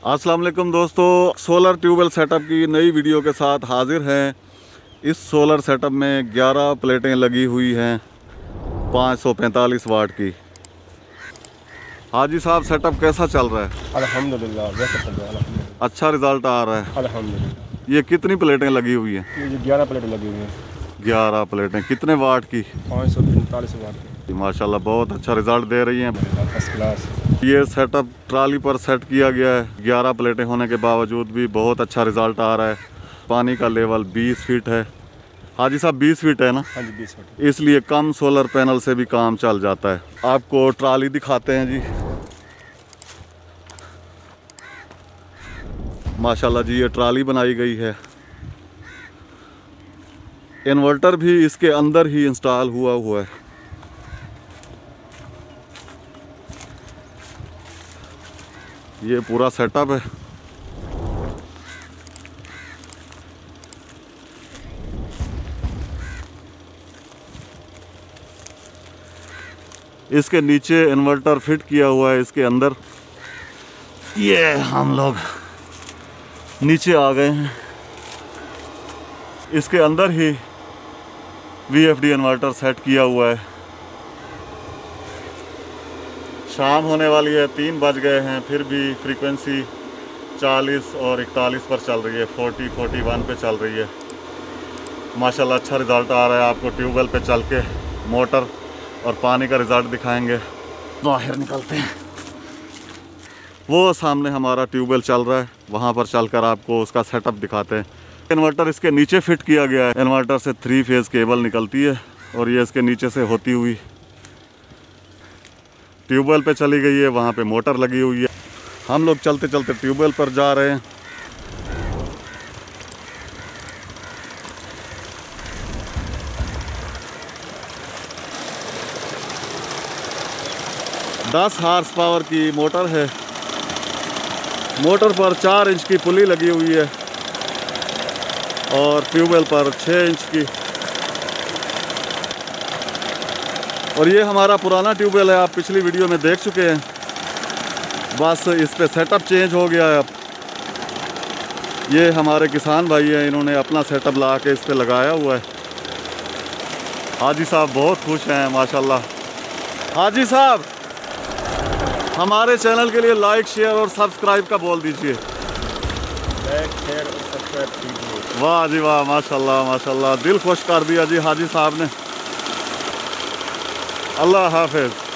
अस्सलाम वालेकुम दोस्तों, सोलर ट्यूबवेल सेटअप की नई वीडियो के साथ हाजिर हैं। इस सोलर सेटअप में 11 प्लेटें लगी हुई हैं 545 वाट की। हाजी साहब, सेटअप कैसा चल रहा है? अल्हम्दुलिल्लाह, वैसे चल रहा है अल्हम्दुलिल्लाह। अच्छा रिजल्ट आ रहा है अल्हम्दुलिल्लाह। ये कितनी प्लेटें लगी हुई हैं? ये 11 प्लेट लगी हुई हैं। 11 प्लेटें कितने वाट की? 545 वाट की। माशाल्लाह, बहुत अच्छा रिजल्ट दे रही हैं। First class. ये सेटअप ट्रॉली पर सेट किया गया है। 11 प्लेटें होने के बावजूद भी बहुत अच्छा रिजल्ट आ रहा है। पानी का लेवल 20 फीट है। हाजी साहब, 20 फीट है ना? हाँ जी, 20 फीट। इसलिए कम सोलर पैनल से भी काम चल जाता है। आपको ट्रॉली दिखाते हैं जी। माशाल्लाह जी, ये ट्रॉली बनाई गई है। इन्वर्टर भी इसके अंदर ही इंस्टॉल हुआ है। ये पूरा सेटअप है। इसके नीचे इन्वर्टर फिट किया हुआ है इसके अंदर। ये हम लोग नीचे आ गए हैं। इसके अंदर ही वीएफडी इन्वर्टर सेट किया हुआ है। शाम होने वाली है, 3 बज गए हैं, फिर भी फ्रीक्वेंसी 40 और 41 पर चल रही है, 40-41 पे चल रही है। माशाल्लाह अच्छा रिज़ल्ट आ रहा है। आपको ट्यूबवेल पे चल के मोटर और पानी का रिज़ल्ट दिखाएंगे। बाहर निकलते हैं। वो सामने हमारा ट्यूबवेल चल रहा है, वहाँ पर चलकर आपको उसका सेटअप दिखाते हैं। इन्वर्टर इसके नीचे फिट किया गया है। इन्वर्टर से 3 फेज़ केबल निकलती है और ये इसके नीचे से होती हुई ट्यूबवेल पे चली गई है। वहाँ पे मोटर लगी हुई है। हम लोग चलते चलते ट्यूबवेल पर जा रहे हैं। दस हार्स पावर की मोटर है। मोटर पर 4 इंच की पुली लगी हुई है और ट्यूबवेल पर 6 इंच की। और ये हमारा पुराना ट्यूबवेल है, आप पिछली वीडियो में देख चुके हैं। बस इस पे सेटअप चेंज हो गया है। अब ये हमारे किसान भाई हैं, इन्होंने अपना सेटअप ला के इस पे लगाया हुआ है। हाजी साहब बहुत खुश हैं माशाल्लाह। हाजी साहब, हमारे चैनल के लिए लाइक, शेयर और सब्सक्राइब का बोल दीजिए। लाइक, शेयर और सब्सक्राइब कीजिए। वाह जी वाह, माशाल्लाह माशाल्लाह, दिल खुश कर दिया जी हाजी साहब ने। अल्लाह हाफिज़।